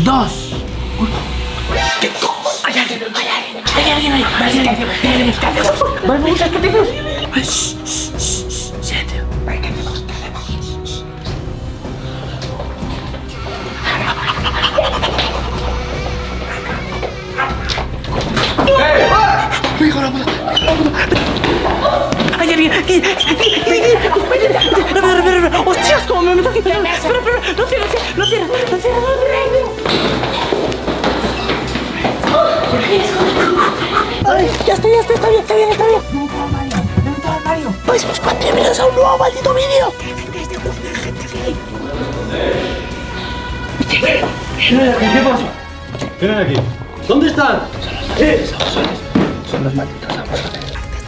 2, 1. ¿Qué cojo? Hay alguien ahí. Vale, ¿qué hacemos? Silencio. Vale, ¿qué hacemos? ¡Hijo de la puta! ¡Hay alguien! ¡Aquí! ¡Rápido! ¡Hostias! ¡Cómo me meto aquí! ¡Espera! ¡No cierres! Ya está bien. ¡No me al armario! ¡Pues bienvenidos a un nuevo maldito vídeo! ¿Qué pasa? Ven aquí. ¿Dónde están? Son los malditos abusones.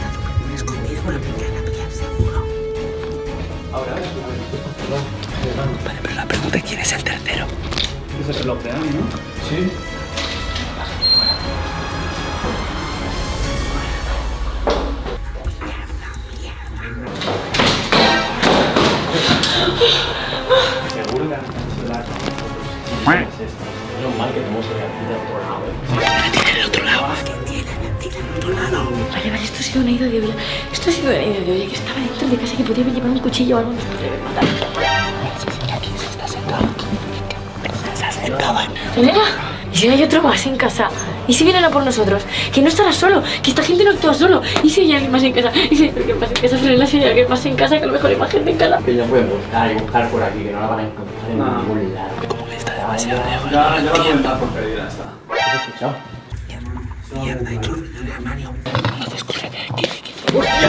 Vale, pero la pregunta es ¿quién es el tercero? Es el reloj de Ani, ¿no? Sí. Seguro que han hecho las menos mal que tenemos que ir por el lado. Tiene el otro lado. Vale, esto ha sido una idea de olla. Que estaba dentro de casa que podía llevar un cuchillo o algo. Nos podría haber matado. Aquí se está sentado. Se ha sentado. Elena, ¿y si hay otro más en casa? ¿Y si vienen a por nosotros? Que no estará solo, que esta gente no actúa solo. ¿Y si hay alguien más en casa? ¿Y si hay alguien más en casa? Frenela, si hay alguien más en casa, que a lo mejor hay más gente en casa. Que ya pueden buscar por aquí, que no la van a encontrar en ningún lado. Como que está demasiado lejos. Ya la voy a dar por perdida esta. ¿Has escuchado? Mierda, hay que ordenar el armario. No te escuché. ¡Hostia!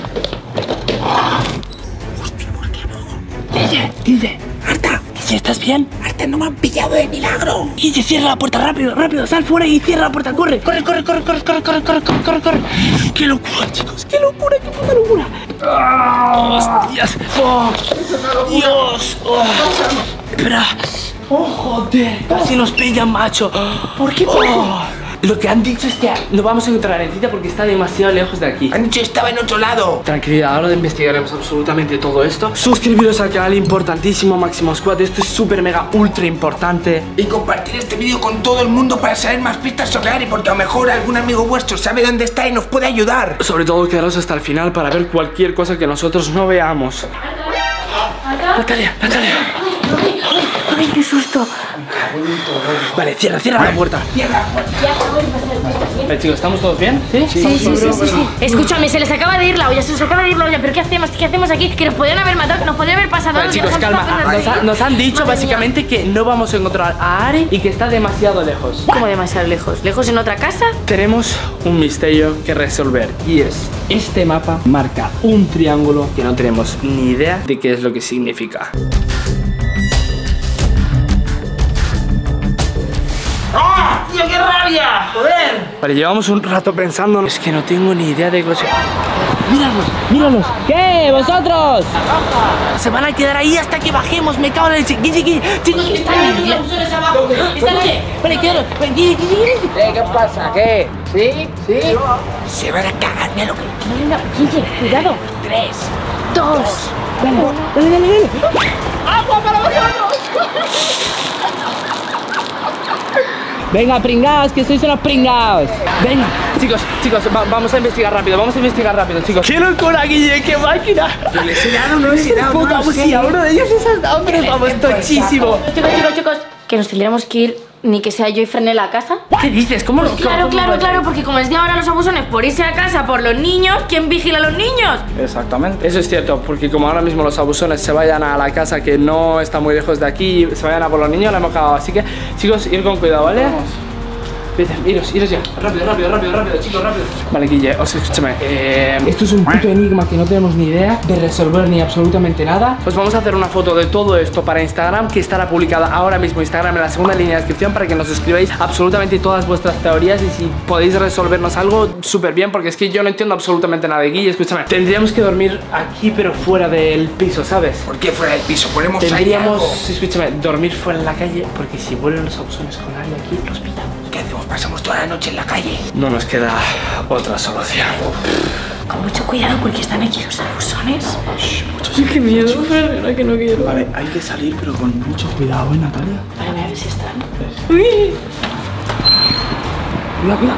Hostia, ¿por qué no? Guille. ¡Arta! Guille, ¿estás bien? ¡Arta, no me han pillado de milagro! Guille, cierra la puerta, rápido, sal fuera y cierra la puerta, corre. ¡Qué locura, chicos! ¡Qué puta locura! ¡Hostias! ¡Oh! ¡Dios! ¡Oh! ¡Espera! ¡Oh, joder! Casi nos pillan, macho. ¿Por qué? Lo que han dicho es que no vamos a encontrar a Arencita porque está demasiado lejos de aquí. Han dicho que estaba en otro lado. Tranquilidad, ahora investigaremos absolutamente todo esto. Suscribiros al canal, importantísimo, Máximo Squad. Esto es súper mega ultra importante. Y compartir este vídeo con todo el mundo para saber más pistas sobre Ari, porque a lo mejor algún amigo vuestro sabe dónde está y nos puede ayudar. Sobre todo quedaros hasta el final para ver cualquier cosa que nosotros no veamos. Natalia. ¡Ay, qué susto! Vale, cierra la puerta. Vale, chicos, ¿estamos todos bien? Sí. Escúchame, se les acaba de ir la olla, ¿pero qué hacemos aquí? Que nos podrían haber matado, nos podrían haber pasado. Vale, chicos, calma. Nos han dicho básicamente que no vamos a encontrar a Ari y que está demasiado lejos. ¿Cómo demasiado lejos? ¿Lejos en otra casa? Tenemos un misterio que resolver y es: este mapa marca un triángulo que no tenemos ni idea de qué es lo que significa. ¡Ah! ¡Tío, qué rabia! ¡Joder! Vale, llevamos un rato pensando. Es que no tengo ni idea de cosas. ¡Míralos! ¿Qué? ¿Vosotros? Se van a quedar ahí hasta que bajemos. Me cago en el chiqui. Chicos, están ahí los abusores abajo. Están ahí. Vale, quédanos. ¿Qué pasa? ¿Qué? ¿Sí? Se van a cagar, mira lo que... Guille, cuidado. 3, 2. Dale. ¡Agua para vosotros! Venga, pringaos, que sois unos pringaos. Venga, chicos, vamos a investigar rápido, chicos. ¡Qué locura, Guille! ¡Qué máquina! Yo les he dado, no les he dado. Puta música, uno de ellos les has dado, pero vamos tochísimo. Chicos, que nos tendríamos que ir, ni que sea yo y Frenela a casa. ¿Qué dices? ¿Cómo lo Claro, porque como les de ahora los abusones por irse a casa por los niños, ¿quién vigila a los niños? Exactamente. Eso es cierto, porque como ahora mismo los abusones se vayan a la casa que no está muy lejos de aquí, se vayan a por los niños, la hemos cagado. Así que, chicos, ir con cuidado, ¿vale? Iros ya. Rápido, chicos, rápido. Vale, Guille, escúchame. Esto es un puto enigma que no tenemos ni idea de resolver ni absolutamente nada. Pues vamos a hacer una foto de todo esto para Instagram, que estará publicada ahora mismo Instagram en la segunda línea de descripción, para que nos escribáis absolutamente todas vuestras teorías y si podéis resolvernos algo, súper bien, porque es que yo no entiendo absolutamente nada de Guille. Escúchame, tendríamos que dormir aquí pero fuera del piso, ¿sabes? ¿Por qué fuera del piso? Ponemos ahí algo. Tendríamos, escúchame, dormir fuera en la calle, porque si vuelven los abusones con Ari aquí, los pillamos. ¿Qué hacemos? ¿Pasamos toda la noche en la calle? No nos queda otra solución. Con mucho cuidado porque están aquí los abusones. Qué miedo, Ferreira, que no quiero. Vale, hay que salir, pero con mucho cuidado, Natalia. Vale, a ver si están. Uy. Cuidado.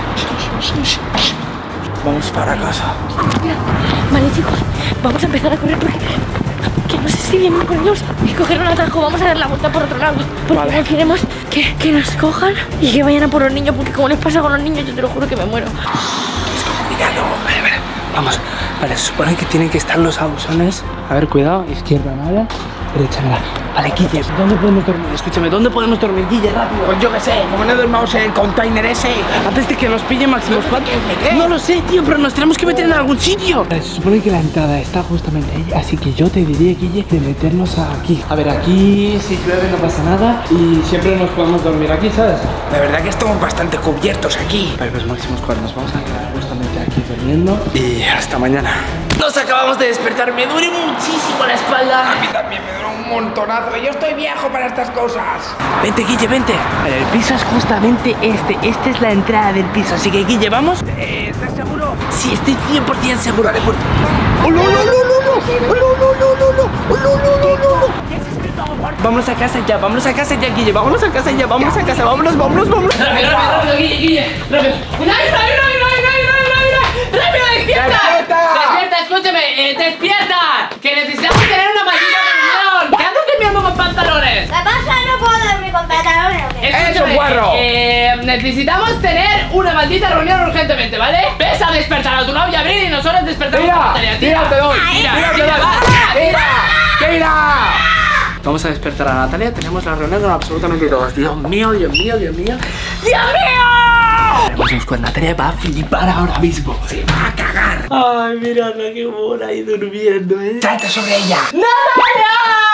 Vamos para casa. Vale, chicos, vamos a empezar a correr porque que no sé si vienen por ellos y coger un atajo. Vamos a dar la vuelta por otro lado porque no queremos que nos cojan y que vayan a por los niños, porque como les pasa con los niños, yo te lo juro que me muero. Cuidado. Vale. Vamos. Vale, se supone que tienen que estar los abusones. A ver, cuidado. Izquierda, nada. Derecha, nada. Vale, Guille, ¿dónde podemos dormir? Escúchame, ¿dónde podemos dormir, Guille? Rápido. Pues yo qué sé, como no dormamos en el container ese. Antes de que nos pille Máximo Squad. No lo sé, tío, pero nos tenemos que meter en algún sitio. Se supone que la entrada está justamente ahí, así que yo te diría, Guille, de meternos aquí. A ver, aquí si llueve no pasa nada y siempre nos podemos dormir aquí, ¿sabes? La verdad que estamos bastante cubiertos aquí. Vale, pues Máximo Squad, nos vamos a quedar justamente aquí durmiendo y hasta mañana. Nos acabamos de despertar, me duele muchísimo la espalda. A mí también me duele un montonazo. Yo estoy viejo para estas cosas. Vente, Guille, vente. Vale, el piso es justamente este. Esta es la entrada del piso, así que, Guille, ¿vamos? ¿Estás seguro? Sí, estoy 100% seguro. Vale, pues... Vámonos a casa ya, Guille, vámonos a casa ya, vámonos a casa, vámonos. Rápido, Guille, rápido. ¡Rápido, despierta! ¡Despierta, escúchame! ¡Despierta! ¡Que necesitamos tener una maldita reunión! ¿Qué haces durmiendo con pantalones? ¿Qué pasa? No puedo dormir con pantalones. Escúchame, guarro! necesitamos tener una maldita reunión urgentemente, ¿vale? Ves a despertar a tu novia, Abril, y nosotros despertamos a Natalia. Tira, te doy. Tira. Vamos a despertar a Natalia, tenemos la reunión con absolutamente todos. Dios mío. Máximo Squad, Natalia va a flipar ahora mismo. Se va a cagar. Ay, mírala qué mona ahí durmiendo, Salta sobre ella. ¡Natalia!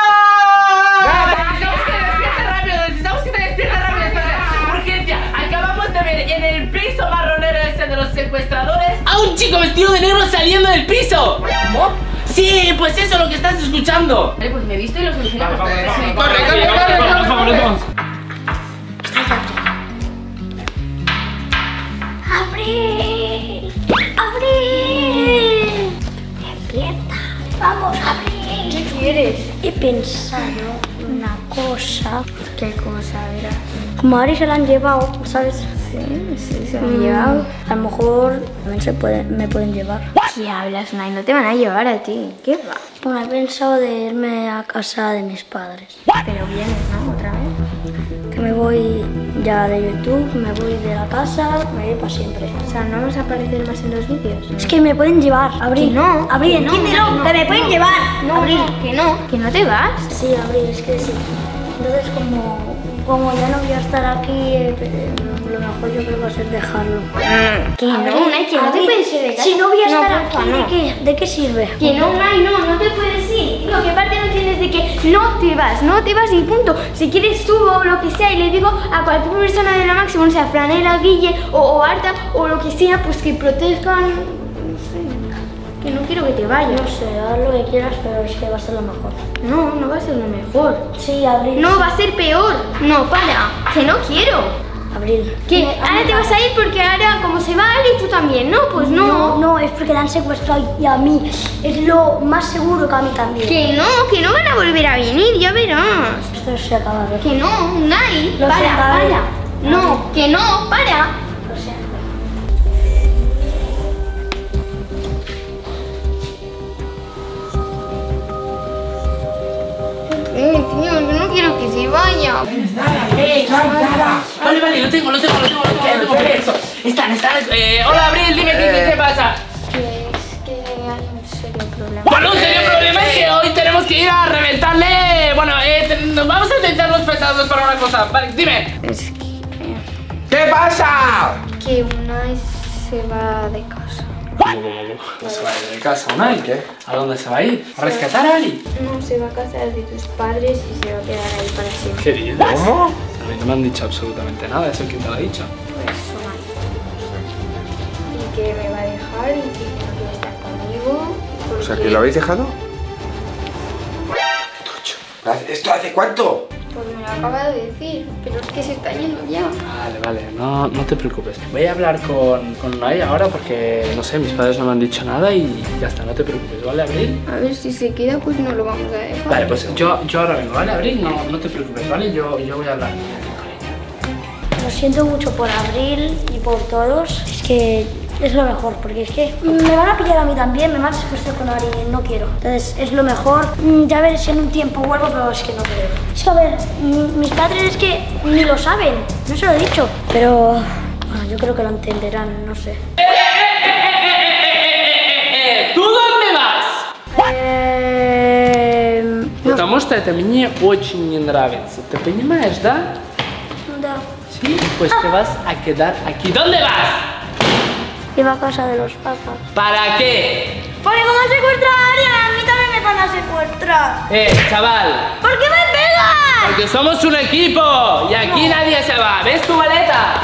Necesitamos que te despiertes rápido, espérate. Urgencia, acabamos de ver en el piso marronero ese de los secuestradores a un chico vestido de negro saliendo del piso. ¿Cómo? Sí, pues eso es lo que estás escuchando. Vale, pues me he visto y lo solucionamos. Vamos, vamos. ¡Abril! ¡Abril! ¡Despierta! ¡Vamos, Abril! ¿Qué quieres? He pensado una cosa. ¿Qué cosa, verás? Como a Ari se la han llevado, ¿sabes? Sí, se han llevado. A lo mejor también me pueden llevar. ¿Qué hablas, Nay? No te van a llevar a ti. ¿Qué va? Bueno, he pensado de irme a casa de mis padres. Pero vienes, ¿no? ¿Otra vez? Que me voy ya de YouTube, me voy de la casa, me voy para siempre. O sea, ¿no vamos a aparecer más en los vídeos? Es que me pueden llevar, Abril. Que no, Abril, que no, entiéndelo, no, que me pueden llevar. No, Abril. que no te vas. Sí, Abril, es que sí. Entonces, como ya no voy a estar aquí, lo mejor yo creo que va a ser dejarlo. Que no, Nay, que no te puedes ir de casa. Si no voy a estar porfa, aquí, no. ¿de qué sirve? Que no, Nay, no te puedes ir. Lo que parte no entiendes de que no te vas y punto. Si quieres subo o lo que sea y le digo a cualquier persona de la Máxima, o sea, Franela, Guille o Arta o lo que sea, pues que protejan, no sé, que no quiero que te vayas. No sé, haz lo que quieras, pero es que va a ser lo mejor. No va a ser lo mejor. Sí, Abril. No, va a ser peor. No, para, que no quiero. Abril. ¿Qué? Ahora te vas a ir porque ahora como se va Ari tú también, ¿no? Pues no. No, es porque la han secuestrado y a mí es lo más seguro que a mí también. Que no van a volver a venir, ya verás. Esto se acaba de... Que no, Nay, Lo siento, Abril. para. No, que no, para. Lo siento. Tío, yo no quiero que se vaya. Vale, lo tengo, perfecto. Están. Hola, Abril, dime qué pasa. Que hay un serio problema. Bueno, un serio problema es que hoy tenemos que ir a reventarle. Bueno, vamos a utilizar los petardos para una cosa. Vale, dime. Es ¿Qué pasa? que Unai se va de casa. ¿Cómo? No se va a ir de casa, Unai, ¿qué? ¿A dónde se va a ir? ¿A rescatar a Ari? No, se va a casa de tus padres y se va a quedar ahí para siempre. ¿Qué dices? ¿Cómo? A mí no me han dicho absolutamente nada, ¿eso quién te lo ha dicho? Pues Unai. Y que me va a dejar y que no quiere estar conmigo. O sea, ¿que lo habéis dejado? ¿Esto hace cuánto? Pues me lo acaba de decir, pero es que se está yendo ya. Vale, no te preocupes. Voy a hablar con Unai ahora porque, no sé, mis padres no me han dicho nada y ya está, no te preocupes, ¿vale, Abril? A ver si se queda, pues no lo vamos a dejar. Vale, pues yo ahora vengo, ¿vale, Abril? No te preocupes, ¿vale? Yo voy a hablar. Lo siento mucho por Abril y por todos. Es que es lo mejor, porque es que me van a pillar a mí también, me van a secuestrar con Ari, no quiero. Entonces es lo mejor. Ya veré si en un tiempo vuelvo, pero es que no creo. Es que a ver, mis padres es que ni lo saben, no se lo he dicho. Pero bueno, yo creo que lo entenderán, no sé. ¿Tú dónde vas? Потому что это мне очень не нравится. ¿Te понимаешь, да? Да. Sí, pues te vas a quedar aquí. ¿Dónde vas? Iba a casa de los papas. ¿Para qué? Porque como han secuestrado a Ari, a mí también me van a secuestrar. Chaval. ¿Por qué me pegas? Porque somos un equipo y aquí nadie se va. ¿Ves tu maleta?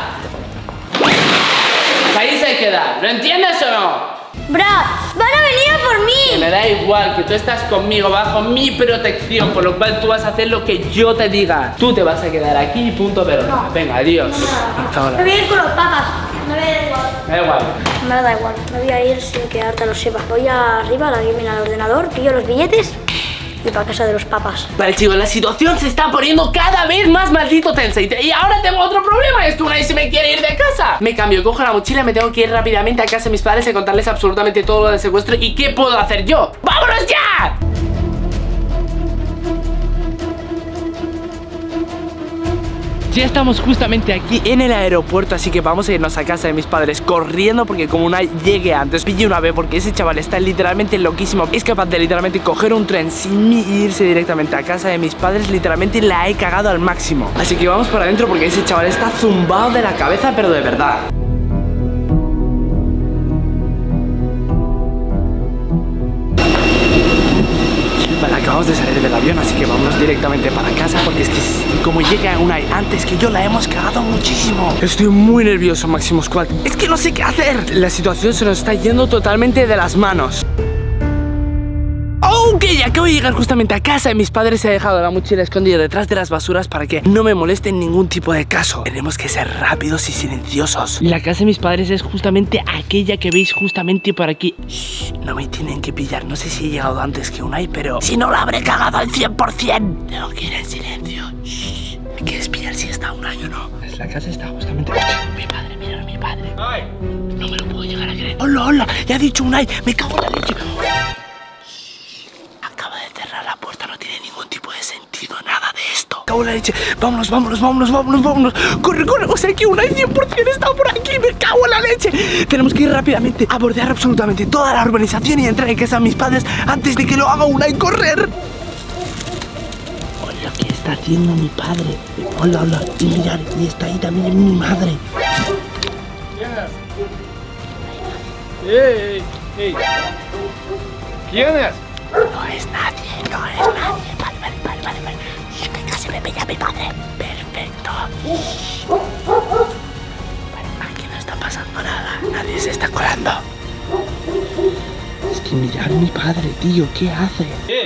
Ahí se queda. ¿Lo entiendes o no? Bra, van a venir a por mí. Me da igual que tú estás conmigo bajo mi protección, por lo cual tú vas a hacer lo que yo te diga. Tú te vas a quedar aquí y punto, pero no. Venga, adiós. Me voy a ir con los papas. Me da igual. Me da igual. Me da igual. Me voy a ir sin que Arta lo sepa. Voy arriba a la gaming al ordenador, pillo los billetes y para casa de los papas. Vale, chicos, la situación se está poniendo cada vez más maldito tensa. Y ahora tengo otro problema, es que Unai se me quiere ir de casa. Me cambio, cojo la mochila y me tengo que ir rápidamente a casa de mis padres y contarles absolutamente todo lo del secuestro. ¿Y qué puedo hacer yo? ¡Vámonos ya! Ya estamos justamente aquí en el aeropuerto, así que vamos a irnos a casa de mis padres corriendo porque como Unai llegue antes, pille una vez porque ese chaval está literalmente loquísimo. Es capaz de literalmente coger un tren sin mí e irse directamente a casa de mis padres. Literalmente la he cagado al máximo. Así que vamos para adentro porque ese chaval está zumbado de la cabeza, pero de verdad. Vale, acabamos de salir del avión, así que vámonos directamente para casa porque es que como llega Unai antes que yo la hemos cagado muchísimo. Estoy muy nervioso, Máximo Squad. Es que no sé qué hacer. La situación se nos está yendo totalmente de las manos. Ok, acabo de llegar justamente a casa de mis padres. He dejado la mochila escondida detrás de las basuras para que no me molesten ningún tipo de caso. Tenemos que ser rápidos y silenciosos. La casa de mis padres es justamente aquella que veis justamente por aquí. Shh, no me tienen que pillar. No sé si he llegado antes que Unai, pero si no la habré cagado al 100%. Tengo que ir en silencio. Shh, ¿me quieres pillar si está Unai o no? La casa está justamente... Mi padre, mira, mi padre. No me lo puedo llegar a creer. Hola, hola, ya ha dicho Unai. Me cago en la leche. Acaba de cerrar la puerta, no tiene ningún tipo de sentido nada de esto. Cago en la leche, vámonos. Corre, o sea que Unai 100% está por aquí, me cago en la leche. Tenemos que ir rápidamente a bordear absolutamente toda la urbanización y entrar en casa de mis padres antes de que lo haga Unai correr. Hola, ¿qué está haciendo mi padre? Hola, y mirad, y está ahí también mi madre. ¡Ey! ¿Quién es? No es nadie. Vale. Que casi me pilla mi padre. Perfecto. Bueno, aquí no está pasando nada. Nadie se está colando. Es que mirar mi padre, tío, ¿qué hace?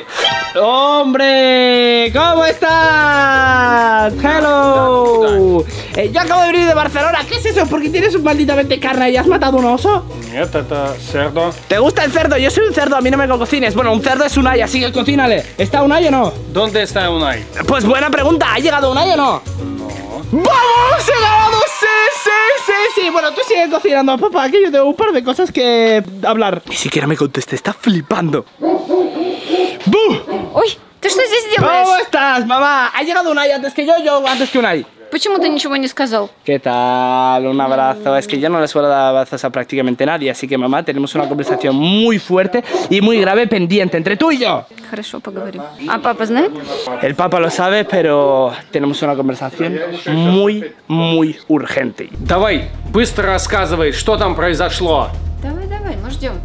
¡Hombre! ¿Cómo estás? ¡Hello! Yo acabo de venir de Barcelona. ¿Qué es eso? ¿Por qué tienes un malditamente carne y has matado un oso? Нет, это cerdo. ¿Te gusta el cerdo? Yo soy un cerdo, a mí no me cocines. Bueno, un cerdo es Unai, así que cocínale. ¿Está Unai o no? ¿Dónde está Unai? Pues buena pregunta, ¿ha llegado Unai o no? No. ¡Vamos! ¡He ganado! ¡Sí! Bueno, tú sigue cocinando, papá, que yo tengo un par de cosas que hablar. Ni siquiera me conteste, está flipando. ¡Buh! Ой, ты что здесь делаешь? ¿Cómo estás, mamá? ¿Ha llegado Unai antes que yo antes que Unai? Почему ты ничего не сказал? ¿Qué tal? Un abrazo. Es que yo no le suelo dar abrazos a prácticamente nadie, así que mamá, tenemos una conversación muy fuerte y muy grave pendiente entre tú y yo. Хорошо, поговорим. А папа знает? El Papa lo sabe, pero tenemos una conversación muy urgente. Давай, быстро рассказывай, что там произошло. Давай, мы ждем.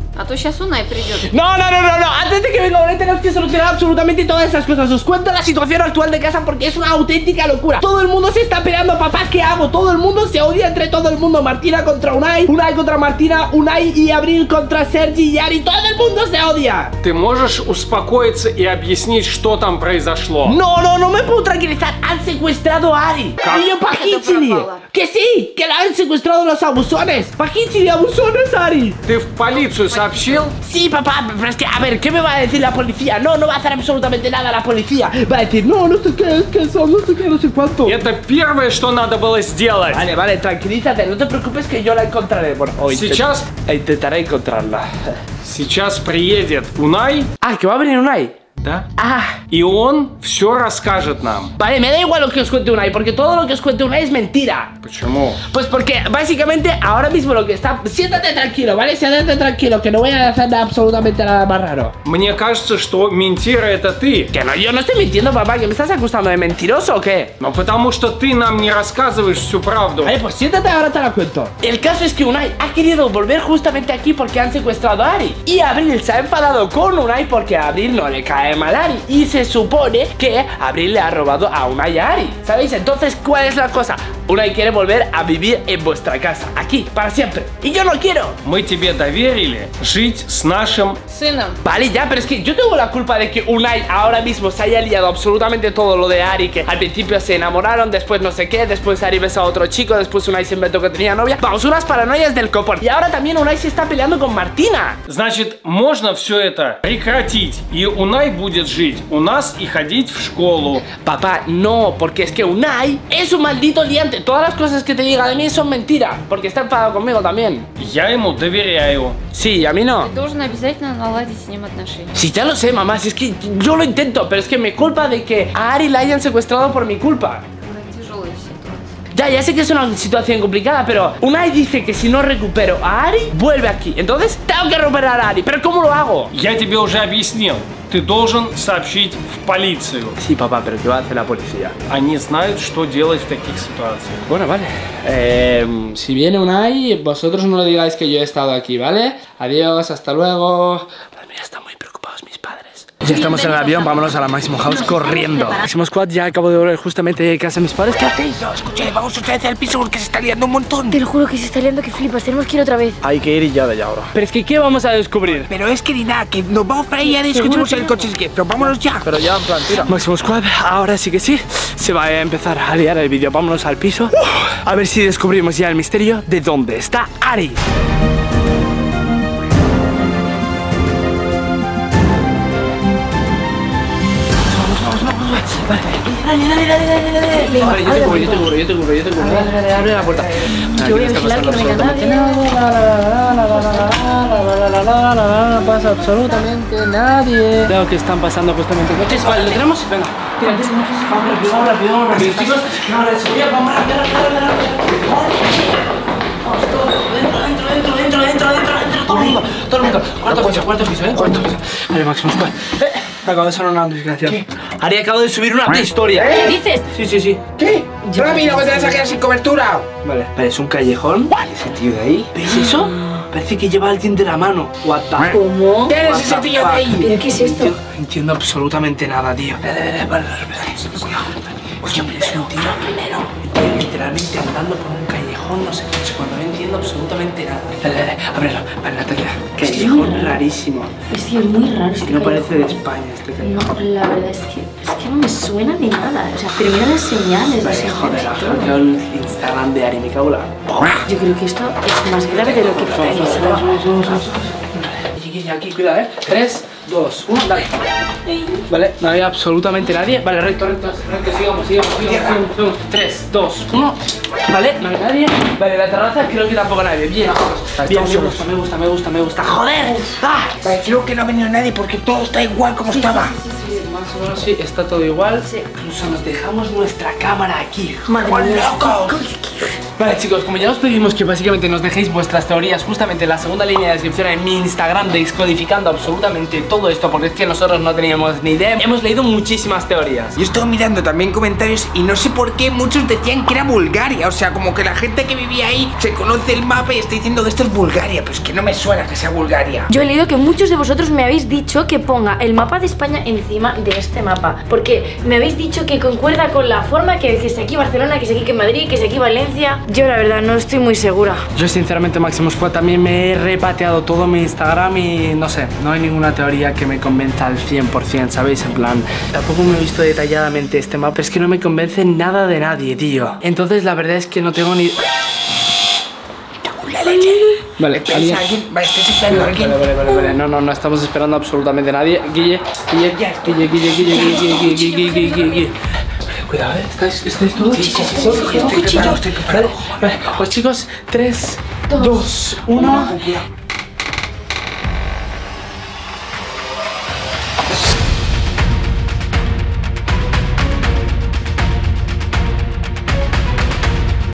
А то сейчас Унай придет. No, antes de que venga Unai tenemos que solucionar absolutamente todas esas cosas. Os cuento la situación actual de casa porque es una auténtica locura. Todo el mundo se está peleando, papá, ¿qué hago? Todo el mundo se odia entre todo el mundo. Martina contra Unai, Unai contra Martina, Unai y Abril contra Sergi y Ari. Todo el mundo se odia. Ты можешь успокоиться и объяснить, что там произошло? No me puedo tranquilizar. Han secuestrado a Ari. Y yo, Pajitsili. Que sí, que la han secuestrado los abusones. Pajitsili, abusones, Ari. Ты в полицию сообщил? Sí, papá, pero es que, a ver, ¿qué me va a decir la policía? No va a hacer absolutamente nada la policía. Va a decir, no sé qué, es que son, no sé qué, no sé cuánto. Это первое, что надо было сделать. Vale, tranquilízate, no te preocupes que yo la encontraré. Bueno, Сейчас? Intentaré encontrarla. Сейчас приедет Унай. Ah, que va a venir Unai. Да. Ah, И он все расскажет нам. vale, me da igual lo que os cuente Unai, porque todo lo que os cuente Unai es mentira. Почему? Pues porque básicamente ahora mismo lo que está... Siéntate tranquilo, ¿vale? Siéntate tranquilo, que no voy a hacer absolutamente nada más raro. Мне кажется, что ментира это ты. Que no, yo no estoy mintiendo, papá, que me estás acusando de mentiroso o qué. Но потому что ты нам не рассказываешь всю правду. Vale, pues siéntate, ahora te la cuento. El caso es que Unai ha querido volver justamente aquí porque han secuestrado a Ari. Y Abril se ha enfadado con Unai porque a Abril no le cae mal a Ari. Y se supone que Abril le ha robado a Unai y a Ari, ¿sabéis? Entonces, ¿cuál es la cosa? Unai quiere volver a vivir en vuestra casa, aquí, para siempre. Y yo no quiero. Мы тебе доверили жить с нашим... Сыном. Vale, ya, pero es que yo tengo la culpa de que Unai ahora mismo se haya liado absolutamente todo lo de Ari, que al principio se enamoraron, después no sé qué, después Ari besó a otro chico, después Unai se inventó que tenía novia. Vamos, unas paranoias del copón. Y ahora también Unai se está peleando con Martina. Значит, можно все это прекратить, и Унай будет жить у нас и ходить в школу. Papá, no, porque es que Unai es un maldito liante. Todas las cosas que te diga de mí son mentira, porque está enfadado conmigo también. Я ему доверяю. Sí, a mí no. Ты должен обязательно наладить с ним отношения. Sí, ya lo sé, mamá, si es que yo lo intento, pero es que me culpa de que a Ari la hayan secuestrado por mi culpa. Тяжелая ситуация. Ya sé que es una situación complicada, pero Unai dice que si no recupero a Ari, vuelve aquí. Entonces, tengo que recuperar a Ari, pero ¿cómo lo hago? Я тебе уже объяснил. Ты должен сообщить в полицию. Sí, papá, pero ¿qué va a hacer la policía? Они знают, что делать в таких ситуациях. Bueno, vale. Si viene Unai, vosotros no le digáis que yo he estado aquí, ¿vale? Adiós, hasta luego. Madre mía, están muy preocupados mis padres. Ya estamos en el avión, vámonos a la Maximo House corriendo. Maximo Squad, ya acabo de volver justamente de casa de mis padres. ¿Qué hacéis? No, escucha, vamos otra vez al piso porque se está liando un montón. Te lo juro que se está liando que flipas, tenemos que ir otra vez. Hay que ir ya de ya ahora. Pero es que, ¿qué vamos a descubrir? Pero es que ni nada, que nos vamos para ahí y ya discutimos el coche, pero vámonos ya. Pero ya, en plan, tira. Maximo Squad, ahora sí que sí, se va a empezar a liar el vídeo. Vámonos al piso. A ver si descubrimos ya el misterio de dónde está Ari. Dale. Vale, yo te cubro. Dale, abre la puerta. Yo voy a vigilar que no venga nadie. No pasa absolutamente nadie. Creo que están pasando justamente coches. Vale, ¿lo tenemos? Venga, tira. Vamos rápido. Chicos, vamos rápido. Vamos, todos, dentro, todo el mundo. Cuarto piso, cuarto piso. Vale, Máximo Squad. Acabo de sonar una notificación. ¿Qué? Ari, acabo de subir una prehistoria. ¿Qué dices? Sí. ¿Qué? Rápido, que te vas a quedar sin cobertura. Vale, es un callejón. Ese tío de ahí. ¿Veis eso? Parece que lleva a alguien de la mano. What the... ¿Cómo? ¿Quién es ese tío de ahí? ¿Pero qué es esto? No entiendo absolutamente nada, tío. Vale. Oye, pero es un tío primero. Literalmente andando por un callejón, no sé cuándo, no entiendo absolutamente nada. Dale, ábrelo. Vale, Natalia. Callejón rarísimo. Es que es muy raro. Es que no parece de España este callejón. No, la verdad es que no me suena de nada. O sea, pero mira las señales. Vale, joder, ha hackeado el Instagram de Ari, me cago la... Yo creo que esto es más grave de lo que pensaba. Aquí, cuidado, 3, 2, 1, dale. Vale, no había absolutamente nadie. Vale, recto, sigamos. 3, 2, 1. Vale, no hay nadie. Vale, la terraza creo que tampoco nadie. Bien, me gusta. ¡Joder! Vale, creo que no ha venido nadie porque todo está igual como estaba. más o menos sí, está todo igual. Sí. Incluso nos dejamos nuestra cámara aquí. Madre mía. Vale, chicos, como ya os pedimos que básicamente nos dejéis vuestras teorías justamente en la segunda línea de descripción en mi Instagram, descodificando absolutamente todo esto, porque es que nosotros no teníamos ni idea. Hemos leído muchísimas teorías. Yo estuve mirando también comentarios y no sé por qué muchos decían que era Bulgaria. O sea, como que la gente que vivía ahí se conoce el mapa y está diciendo que esto es Bulgaria. Pero es que no me suena que sea Bulgaria. Yo he leído que muchos de vosotros me habéis dicho que ponga el mapa de España encima de este mapa, porque me habéis dicho que concuerda con la forma que esté aquí Barcelona, que esté aquí Madrid, que esté aquí Valencia. Yo la verdad no estoy muy segura. Yo sinceramente, Máximo Squad, también me he repateado todo mi Instagram y no sé, no hay ninguna teoría que me convenza al 100%, ¿sabéis? En plan, tampoco me he visto detalladamente este mapa, pero es que no me convence nada de nadie, tío. Entonces la verdad es que no tengo ni... Vale, ¿alguien? Vale, ¿estás esperando a alguien? Vale. No estamos esperando absolutamente a nadie. Guille. Cuidado, ¿estáis todos? Sí, estoy preparado. Vale, pues chicos, 3, 2, 1.